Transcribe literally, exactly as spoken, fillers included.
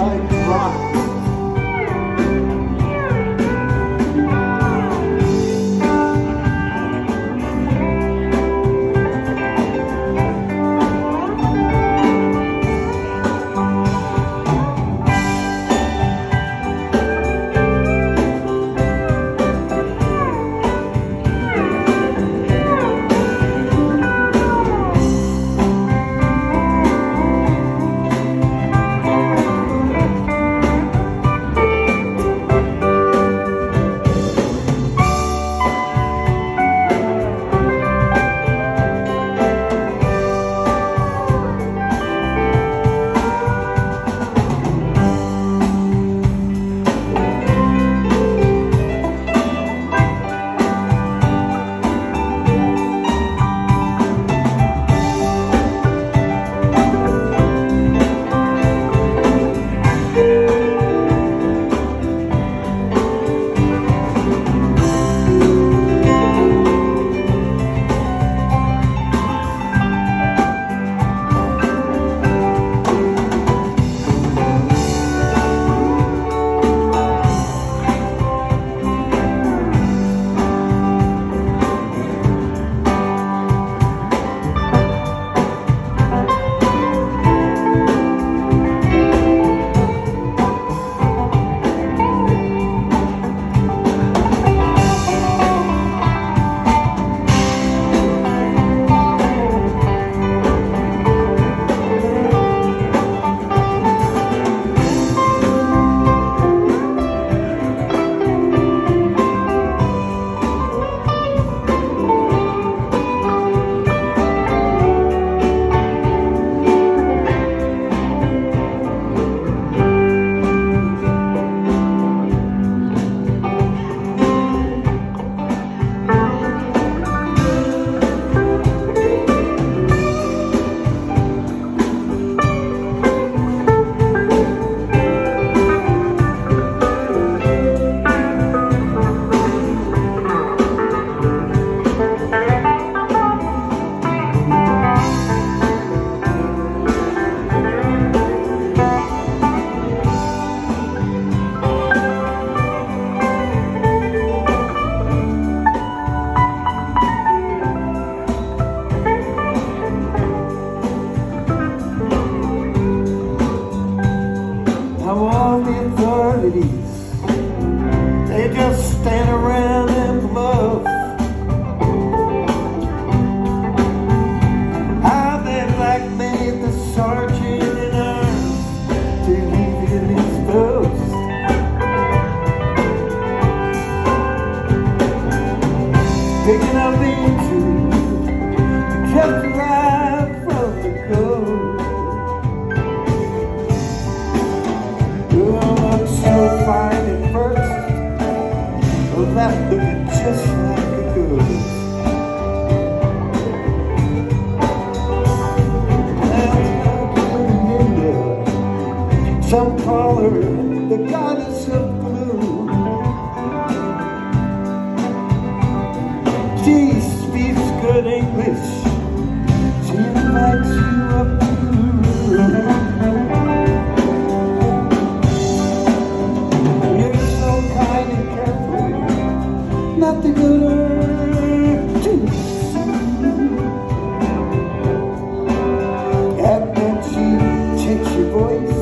like rock. They just stand around and bluff. How they like made the sergeant in arms to leave in his post. Picking up injuries, kept alive from the coast. So fine at first, left looking just like a ghost. Now Linda, some call her the goddess of blue. She speaks good English. She invites you up to the room. Nothing but her to see. And then she takes your voice